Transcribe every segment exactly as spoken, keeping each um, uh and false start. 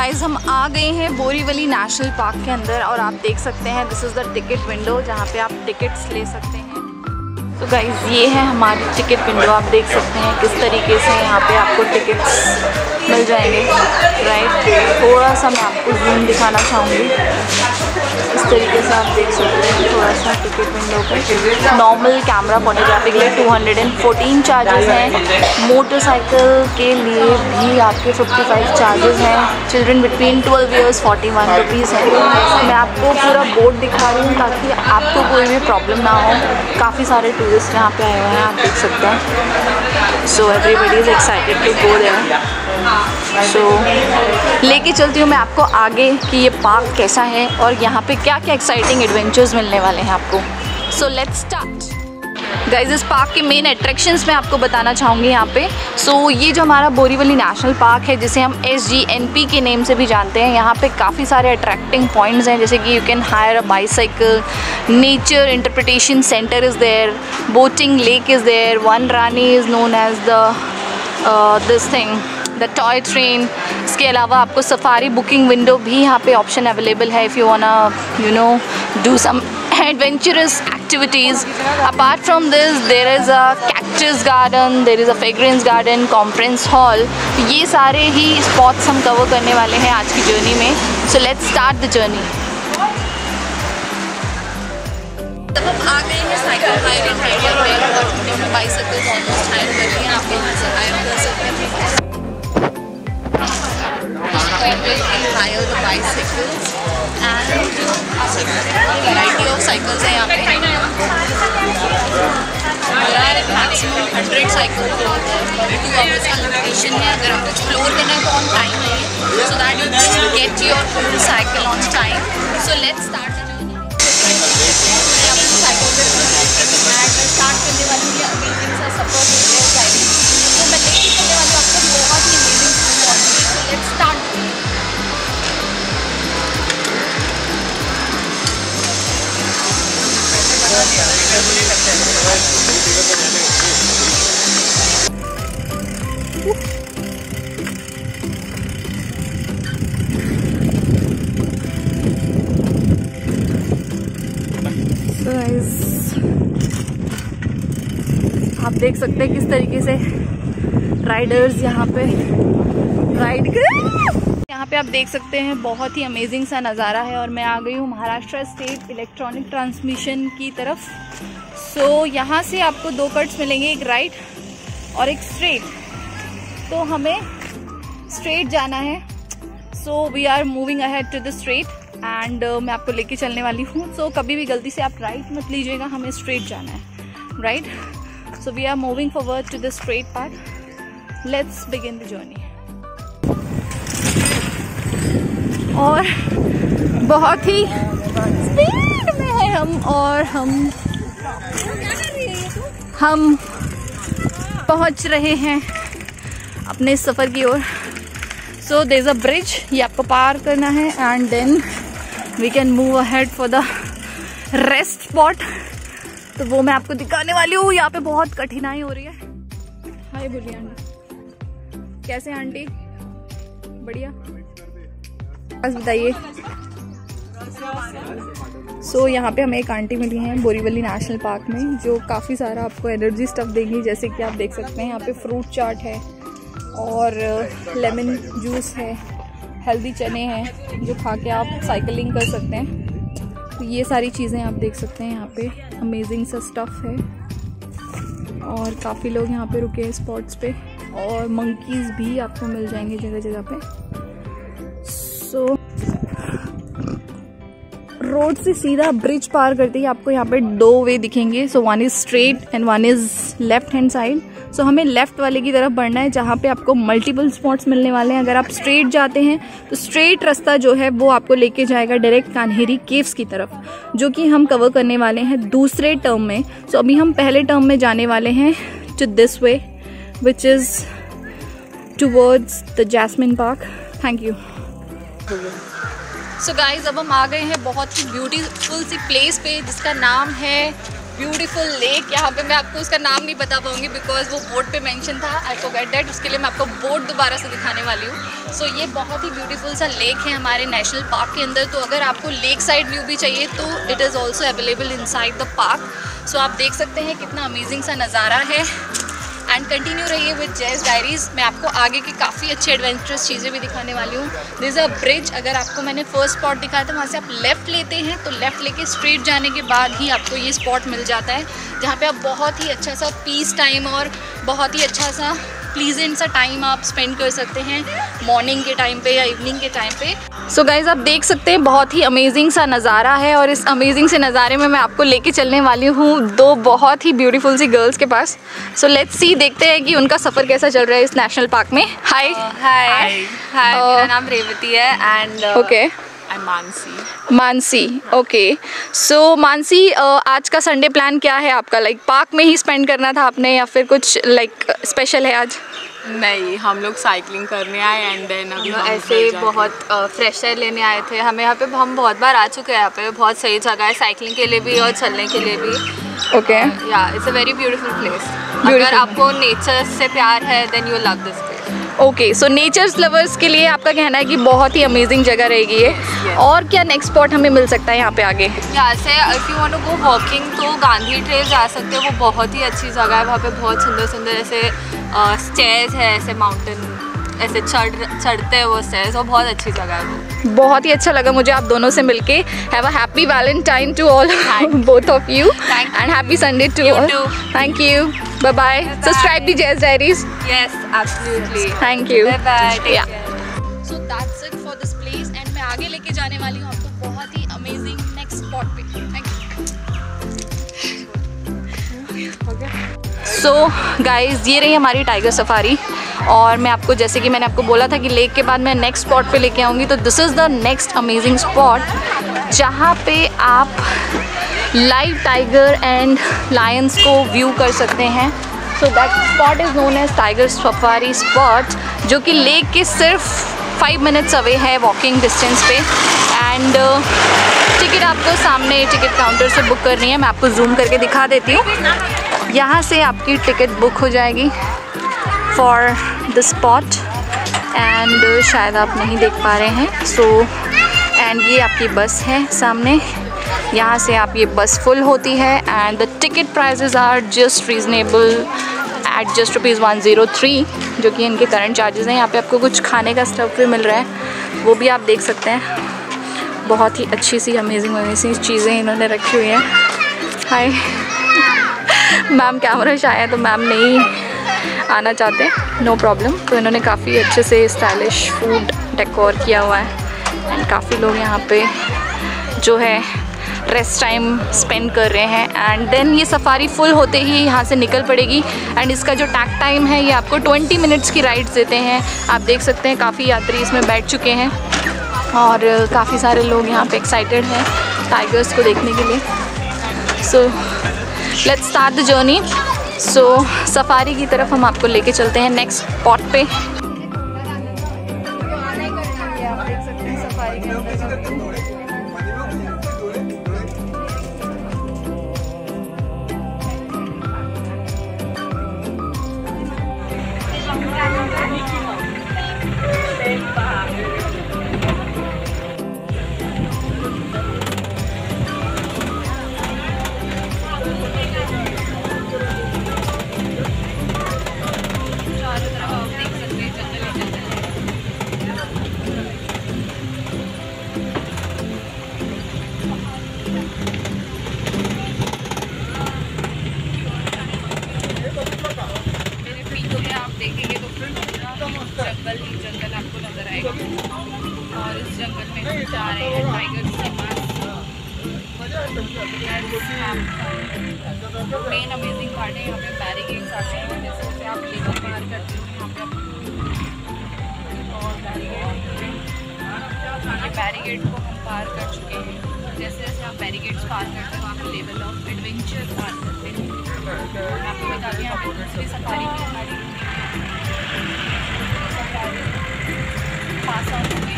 Guys हम आ गए हैं बोरीवली नेशनल पार्क के अंदर और आप देख सकते हैं this is the ticket window जहाँ पे आप टिकट्स ले सकते हैं। तो गाइस ये है हमारी टिकट विंडो, आप देख सकते हैं किस तरीके से यहाँ पे आपको टिकट्स मिल जाएंगे। राइट, थोड़ा सा मैं आपको जूम दिखाना चाहूँगी। इस तरीके से आप देख सकते हैं थोड़ा सा टिकट विंडो पे नॉर्मल कैमरा फोटोग्राफी के लिए टू हंड्रेड फोर्टीन चार्जेस हैं। मोटरसाइकिल के लिए भी आपके फिफ्टी फाइव चार्जेस हैं। Children between twelve years forty one rupees है। मैं आपको पूरा बोर्ड दिखा रही हूँ ताकि आपको कोई भी प्रॉब्लम ना हो। काफ़ी सारे टूरिस्ट यहाँ पे आए हुए हैं, आप देख सकते हैं। So everybody is excited to go there. So लेके चलती हूँ मैं आपको आगे कि ये पार्क कैसा है और यहाँ पे क्या क्या एक्साइटिंग एडवेंचर्स मिलने वाले हैं आपको। So let's start. गाइज इस पार्क के मेन अट्रैक्शंस मैं आपको बताना चाहूँगी यहाँ पे। सो so, ये जो हमारा बोरीवली नेशनल पार्क है जिसे हम एस जी एन पी के नेम से भी जानते हैं, यहाँ पे काफ़ी सारे अट्रैक्टिंग पॉइंट्स हैं जैसे कि you can hire a bicycle, nature interpretation centre is there, boating lake is there, Van Rani is known as the this thing the toy train. इसके अलावा आपको सफारी बुकिंग विंडो भी यहाँ पे ऑप्शन अवेलेबल है if you wanna you know do some adventurous activities. Apart from this there is a cactus garden, there is a fragrance garden, conference hall. ये सारे ही spots हम cover करने वाले हैं आज की journey में। So let's start the journey. तब हम आ गए हैं साइकिल हायरिंग एरिया में और हमने बाइसाइकिल्स ऑलमोस्ट हायर कर ली हैं। आप यहाँ से हायर कर सकते हैं। hire the bicycles and variety of cycles हैं यहाँ पे। Maximum hundred cycle two hours का लिमिटेशन है। अगर आपको एक्सप्लोर करना है तो ऑन टाइम है so that you can get your full cycle on time. So let's start the journey. Cycle start करने वाली है अमेजिंग सा सफर राइडिंग। तो मैं लेके चलने वाली हूँ आपको बहुत ही अमेजिंग। So let's start. आप देख सकते हैं किस तरीके से राइडर्स यहाँ पे राइड कर। यहाँ पे आप देख सकते हैं बहुत ही अमेजिंग सा नज़ारा है और मैं आ गई हूँ महाराष्ट्र स्टेट इलेक्ट्रॉनिक ट्रांसमिशन की तरफ। सो so, यहाँ से आपको दो कट्स मिलेंगे, एक राइट और एक स्ट्रेट। तो हमें स्ट्रेट जाना है। So we are moving ahead to the straight and मैं आपको लेके चलने वाली हूँ। सो so, कभी भी गलती से आप राइट मत लीजिएगा, हमें स्ट्रेट जाना है। Right, so we are moving forward to the straight part. Let's begin the journey. और बहुत ही स्पीड में है हम और हम हम पहुंच रहे हैं अपने सफ़र की ओर। So there is a bridge, ये आपको पार करना है and then we can move ahead for the rest spot. तो वो मैं आपको दिखाने वाली हूँ। यहाँ पे बहुत कठिनाई हो रही है। हाय बोलिए आंटी, कैसे हैं आंटी? बढ़िया, बस बताइए। सो so, यहाँ पे हमें एक आंटी मिली हैं बोरीवली नेशनल पार्क में जो काफ़ी सारा आपको एनर्जी स्टफ देंगी। जैसे कि आप देख सकते हैं यहाँ पे फ्रूट चाट है और लेमन जूस है, हेल्दी चने हैं जो खा के आप साइकिलिंग कर सकते हैं। तो ये सारी चीज़ें आप देख सकते हैं। यहाँ पे अमेजिंग सा स्टफ़ है और काफ़ी लोग यहाँ पे रुके हैं स्पॉट्स पे और मंकीज़ भी आपको मिल जाएंगे जगह जगह पे। सो so, रोड से सीधा ब्रिज पार करते ही आपको यहाँ पे दो वे दिखेंगे। So one is straight and one is left hand side. So हमें लेफ्ट वाले की तरफ बढ़ना है जहाँ पे आपको मल्टीपल स्पॉट्स मिलने वाले हैं। अगर आप स्ट्रेट जाते हैं तो स्ट्रेट रास्ता जो है वो आपको लेके जाएगा डायरेक्ट कान्हेरी केव्स की तरफ, जो कि हम कवर करने वाले हैं दूसरे टर्म में। सो so, अभी हम पहले टर्म में जाने वाले हैं to this way which is towards the Jasmine Park. Thank you. So guys अब हम आ गए हैं बहुत ही ब्यूटीफुल सी प्लेस पे जिसका नाम है ब्यूटीफुल लेक। यहाँ पे मैं आपको उसका नाम नहीं बता पाऊँगी बिकॉज वो बोर्ड पे मेंशन था, आई फॉरगेट दैट। उसके लिए मैं आपको बोर्ड दोबारा से दिखाने वाली हूँ। सो so, ये बहुत ही ब्यूटीफुल सा लेक है हमारे नेशनल पार्क के अंदर। तो अगर आपको लेक साइड व्यू भी चाहिए तो it is also available inside the park. So आप देख सकते हैं कितना अमेजिंग सा नज़ारा है। एंड कंटिन्यू रहिए विद जैज़ डायरीज़। मैं आपको आगे की काफ़ी अच्छी एडवेंचरस चीज़ें भी दिखाने वाली हूँ। This is a bridge. अगर आपको मैंने फर्स्ट स्पॉट दिखाया था, वहाँ से आप लेफ़्ट लेते हैं तो लेफ़्ट लेके स्ट्रेट जाने के बाद ही आपको ये स्पॉट मिल जाता है, जहाँ पे आप बहुत ही अच्छा सा पीस टाइम और बहुत ही अच्छा सा प्लीजेंट सा टाइम आप स्पेंड कर सकते हैं मॉर्निंग के टाइम पे या इवनिंग के टाइम पे। सो गाइज़, आप देख सकते हैं बहुत ही अमेजिंग सा नज़ारा है और इस अमेजिंग से नज़ारे में मैं आपको लेके चलने वाली हूँ दो बहुत ही ब्यूटीफुल सी गर्ल्स के पास। सो लेट्स सी, देखते हैं कि उनका सफ़र कैसा चल रहा है इस नेशनल पार्क में। हाय हाय हाय, मेरा नाम रेवती है and okay I Mansi. Mansi, okay. So Mansi, आज का संडे प्लान क्या है आपका? लाइक like, पार्क में ही स्पेंड करना था आपने या फिर कुछ लाइक like, स्पेशल है आज? नहीं, हम लोग साइकिलिंग करने आए एंड देन अभी हम ऐसे बहुत फ्रेश एयर लेने आए थे। हमें यहाँ पे हम बहुत बार आ चुके हैं। यहाँ पे बहुत सही जगह है साइकिलिंग के लिए भी और चलने के लिए भी। Okay, ya it's a very beautiful place. अगर आपको नेचर से प्यार है then you love this place. Okay, so nature's lovers के लिए आपका कहना है कि बहुत ही अमेजिंग जगह रहेगी ये। yes, yes. और क्या नेक्स्ट स्पॉट हमें मिल सकता है यहाँ पे आगे? यहाँ से if you want to go walking तो गांधी ट्रेल जा सकते हो। वो बहुत ही अच्छी जगह है। वहाँ पे बहुत सुंदर सुंदर ऐसे स्टेयर्स है, ऐसे माउंटेन ऐसे चढ़ चढ़ते हैं वो स्टेयर्स, और बहुत अच्छी जगह है वो। बहुत ही अच्छा लगा मुझे आप दोनों से मिलके। Have a happy Valentine to all both of you and happy Sunday to all. Thank you, bye bye. Subscribe the Jazz Diaries. Yes, absolutely. Thank you, bye bye, take ya. Care. So that's it for this place and मैं आगे लेके जाने वाली हूँ आपको बहुत ही amazing next spot पे। Thank you. सो गाइज़, ये रही हमारी टाइगर सफारी और मैं आपको, जैसे कि मैंने आपको बोला था कि लेक के बाद मैं नेक्स्ट स्पॉट पे लेके आऊँगी, तो this is the next amazing spot जहाँ पे आप लाइव टाइगर एंड लायंस को व्यू कर सकते हैं। So that spot is known as tiger safari spot, जो कि लेक के सिर्फ फाइव मिनट्स अवे है वॉकिंग डिस्टेंस पे। एंड टिकट आपको सामने टिकट काउंटर से बुक करनी है। मैं आपको जूम करके दिखा देती हूँ। यहाँ से आपकी टिकट बुक हो जाएगी फॉर द स्पॉट एंड शायद आप नहीं देख पा रहे हैं। सो एंड ये आपकी बस है सामने। यहाँ से आप, ये बस फुल होती है and the ticket prices are just reasonable at just rupees one zero three, जो कि इनके करंट चार्जेस हैं। यहाँ पे आपको कुछ खाने का स्टफ भी मिल रहा है, वो भी आप देख सकते हैं। बहुत ही अच्छी सी अमेजिंग अमेजिंग चीज़ें इन्होंने रखी हुई हैं। हाय मैम, कैमरा शायद है तो मैम नहीं आना चाहते, नो प्रॉब्लम। तो इन्होंने काफ़ी अच्छे से स्टाइलिश फूड डेकोर किया हुआ है एंड काफ़ी लोग यहाँ पे जो है रेस्ट टाइम स्पेंड कर रहे हैं। एंड देन ये सफारी फुल होते ही यहाँ से निकल पड़ेगी एंड इसका जो टैक टाइम है ये आपको ट्वेंटी मिनट्स की राइड्स देते हैं। आप देख सकते हैं काफ़ी यात्री इसमें बैठ चुके हैं और काफ़ी सारे लोग यहाँ पे एक्साइटेड हैं टाइगर्स को देखने के लिए। So let's start the journey. So safari की तरफ हम आपको लेके चलते हैं नेक्स्ट स्पॉट पे। जंगल ही जंगल आपको नजर आएगा और इस जंगल में जा रहे हैं टाइगर्स के पास। मेन अमेजिंग पार्ट है यहाँ पे बैरिकेड्स आते हैं, जैसे आप लेकर पार करते हो यहाँ पे और बैरिकेड बैरिकेड को हम पार कर चुके हैं। जैसे जैसे आप बैरिकेड्स पार करते हो आप लेवल ऑफ एडवेंचर पार करते हो। आपको बता दें यहाँ पे दूसरी सफारी की हमारी पास आउट हो गई।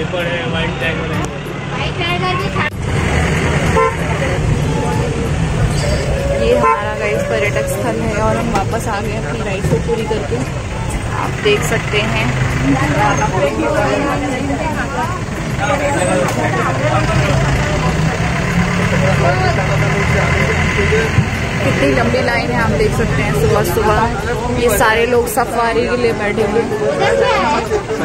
ऊपर है वाइट टैग ये हमारा गाइस पर्यटक स्थल है और हम वापस आ गए अपनी राइड को पूरी करके। आप देख सकते हैं कितनी लंबी लाइन है। आप देख सकते हैं सुबह सुबह ये सारे लोग सफारी के लिए बैठे हुए हैं।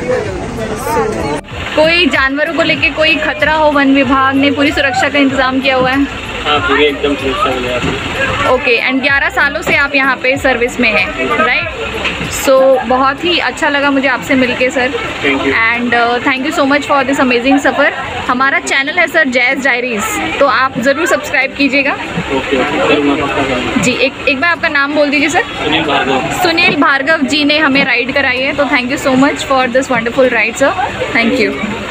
कोई जानवरों को लेके कोई खतरा हो, वन विभाग ने पूरी सुरक्षा का इंतजाम किया हुआ है। हाँ, पूरी एकदम सुरक्षा। ओके, एंड ग्यारह सालों से आप यहाँ पे सर्विस में हैं, राइट? सो बहुत ही अच्छा लगा मुझे आपसे मिलके sir, and thank you so much for this amazing सफ़र। हमारा चैनल है सर जैज़ डायरीज, तो आप ज़रूर सब्सक्राइब कीजिएगा। जी, एक एक बार आपका नाम बोल दीजिए सर। सुनील भार्गव। सुनील भार्गव जी ने हमें राइड कराई है, तो thank you so much for this wonderful ride sir, thank you.